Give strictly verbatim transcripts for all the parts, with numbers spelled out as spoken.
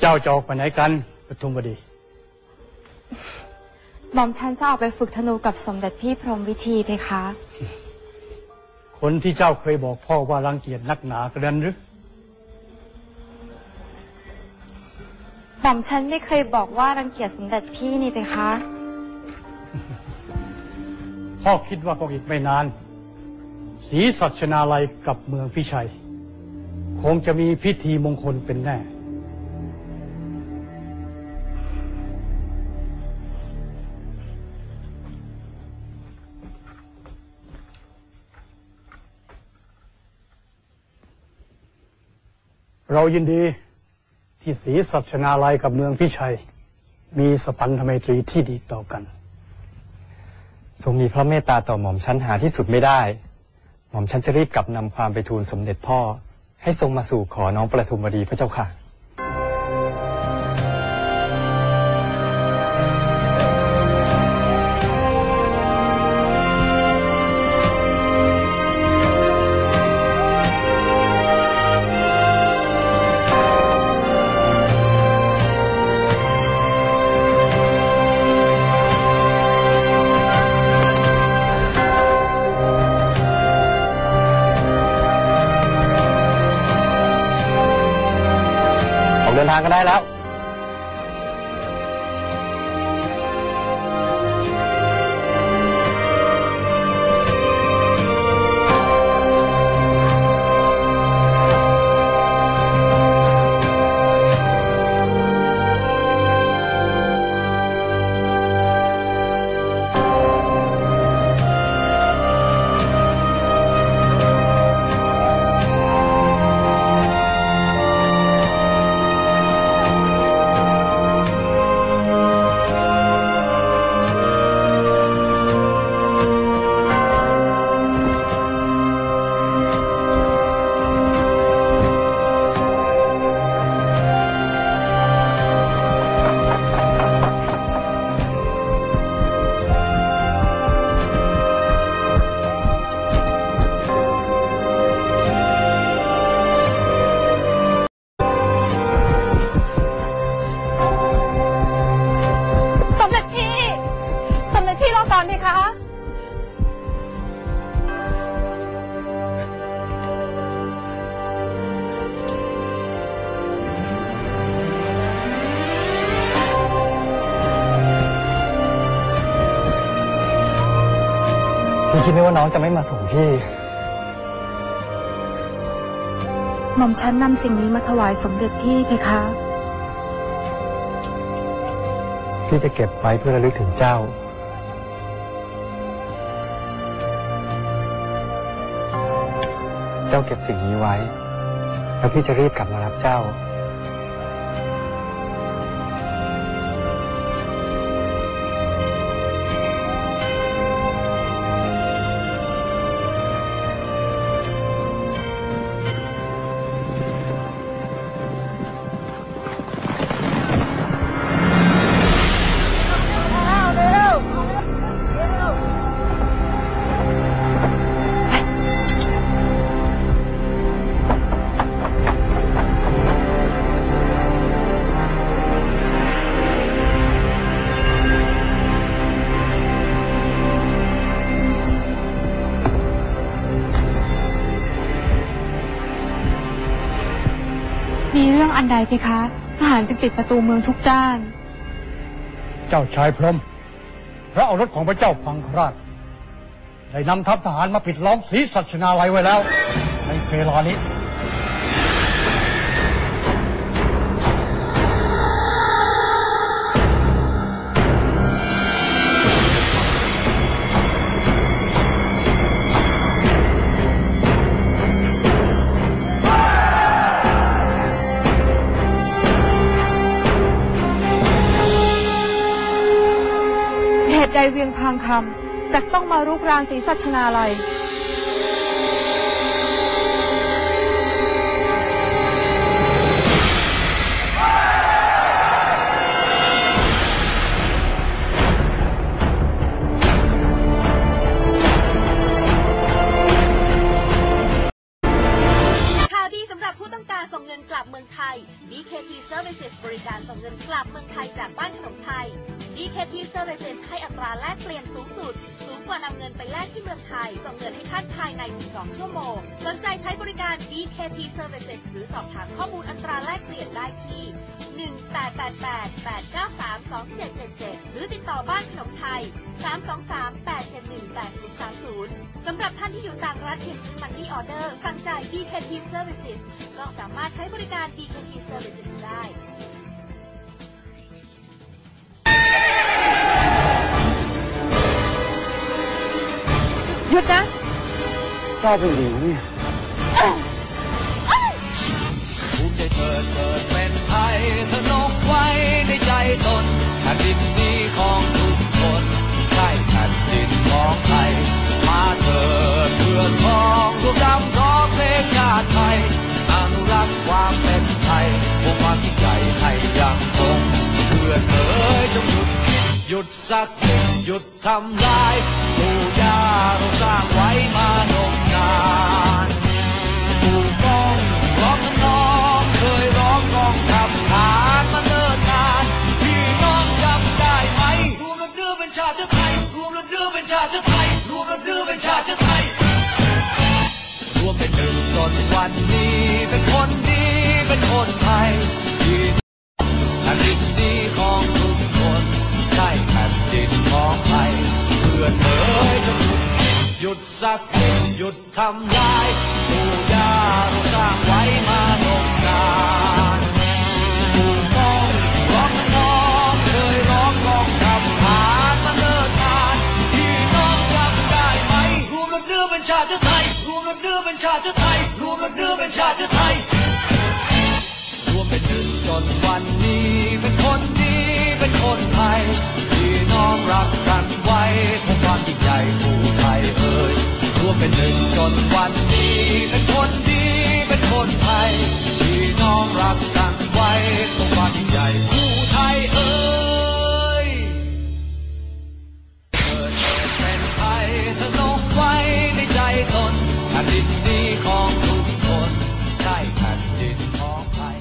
จ้าจะออกไปไหนกันปทุมวดีหม่อมฉันจะออกไปฝึกธนูกับสมเด็จพี่พรหมวิธีเพคะคนที่เจ้าเคยบอกพ่อว่ารังเกียจนักหนากระนั้นหรือหม่อมฉันไม่เคยบอกว่ารังเกียจสมเด็จพี่นี่เพคะพ่อคิดว่าคงอีกไม่นานศรีสัชนาลัยกับเมืองพิชัยคงจะมีพิธีมงคลเป็นแน่เรายินดีที่ศรีสัชนาลัยกับเมืองพิชัยมีสัมพันธไมตรีที่ดีต่อกันทรงมีพระเมตตาต่อหม่อมชั้นหาที่สุดไม่ได้หม่อมชั้นจะรีบกลับนำความไปทูลสมเด็จพ่อให้ทรงมาสู่ขอน้องประทุมวดีพระเจ้าค่ะเดินทางก็ได้แล้วพี่คิดไหมว่าน้องจะไม่มาส่งพี่หม่อมฉันนำสิ่งนี้มาถวายสมเด็จพี่เพคะพี่จะเก็บไว้เพื่อระลึกถึงเจ้าเจ้าเก็บสิ่งนี้ไว้แล้วพี่จะรีบกลับมารับเจ้ามีเรื่องอันใดเพคะทหารจึงปิดประตูเมืองทุกด้านเจ้าชายพรหมพระโอรสของพระเจ้าพังคราชได้นำทัพทหารมาปิดล้อมศรีสัชนาลัยไว้แล้วในเวลานี้ใดเวียงพางคำจักต้องมารุกรานศรีสัชนาลัยข่าวดีสำหรับผู้ต้องการส่งเงินกลับเมืองไทยย ดี เค ที Services บริการส่งเงินกลับเมืองไทยจากบ้านขนมไทย ดี เค ที Services ให้อัตราแลกเปลี่ยนสูงสุดสูงกว่านำเงินไปแลกที่เมืองไทยส่งเงินให้ท่านภายในสิบสองชั่วโมงสนใจใช้บริการ ดี เค ที Services หรือสอบถามข้อมูลอัตราแลกเปลี่ยนได้ที่หนึ่ง แปด แปด แปด แปด เก้า สาม สอง เจ็ด เจ็ด เจ็ดหรือติดต่อบ้านขนมไทยสาม สอง สาม แปด เจ็ด หนึ่ง แปด ศูนย์ สาม ศูนย์สำหรับท่านที่อยู่ต่างรัฐเพียงซื้อ Money Order สั่งจ่าย ดี เค ที Services ก็สามารถใช้บริการ ดี เค ที Services ได้หยุดนะเจ้าเป็นหญิงเนี่ยภูมิใจเถิดเกิดเป็นไทยทะนกไว้ในใจตนแผ่นดินนี้ของทุกคนใช่แผ่นดินของไทยมาเถิดเพื่อทองรวมดำร้องเพลงชาติไทยอนุรักษ์ความเป็นไทยคงความยิ่งใหญ่ให้ยังคงเพื่อนเอ๋ยจงหยุดคิดหยุดสักนิดหยุดทำลายปู่ย่าเราสร้างไว้มานมนานปู่ก้องร้องน้องเคยร้องกองทำฐานมาเนิ่นนานพี่น้องจำได้ไหมรวมระเดือเป็นชาติไทยรวมระเดือเป็นชาติไทยรวมระเดือเป็นชาติไทยรวมเป็นหนึ่งจนวันนี้เป็นคนดีเป็นคนไทยที่แผ่นดินดีของทุกคนใช่แผ่นดินของไทยเพื่อนเอ๋ยจงหยุดสักนิดหยุดทำลายปู่ย่าเราสร้างไว้มานมนานปู่ก้องร้องน้องเคยร้องกองทำฐานมาเนิ่นนานพี่น้องจำได้ไหมรวมระเดือเป็นชาติไทยรวมระเดือเป็นชาติไทยรวมระเดือเป็นชาติไทยรวมเป็นหนึ่งจนวันนี้เป็นคนดีเป็นคนไทยพี่น้องรักกันไว้คงความยิ่งใหญ่ผู้ไทยเอ่ยรวมเป็นหนึ่งจนวันนี้เป็นคนดีเป็นคนไทยพี่น้องรักกันไว้คงความยิ่งใหญ่ผู้ไทยเอ่ยเกิดเป็นไทยทะนกไว้ในใจตนแผ่นดินนี้ของทุกคนใช่แผ่นดินของไทย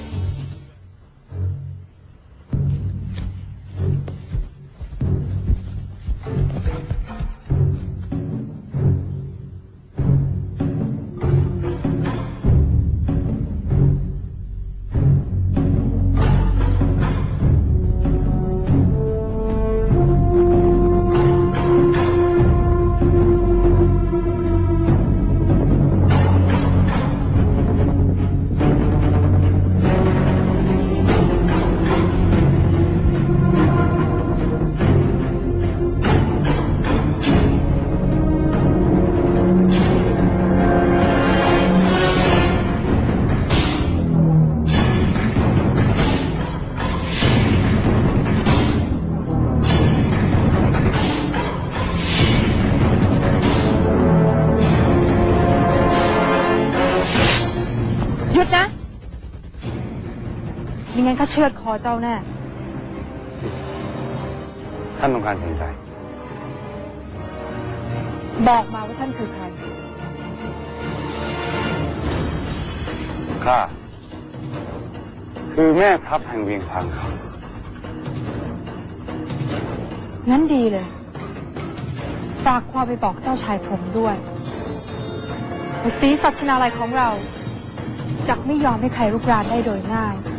หยุดนะไม่งั้นก็เชือดคอเจ้าแน่ท่านต้องการสิ่งใดบอกมาว่าท่านคือใครข้าคือแม่ทัพแห่งเวียงพังครับงั้นดีเลย ฝากความไปบอกเจ้าชายพรหมด้วยว่าศรีสัชนาลัยของเราจะไม่ยอมให้ใครรุกรานได้โดยง่าย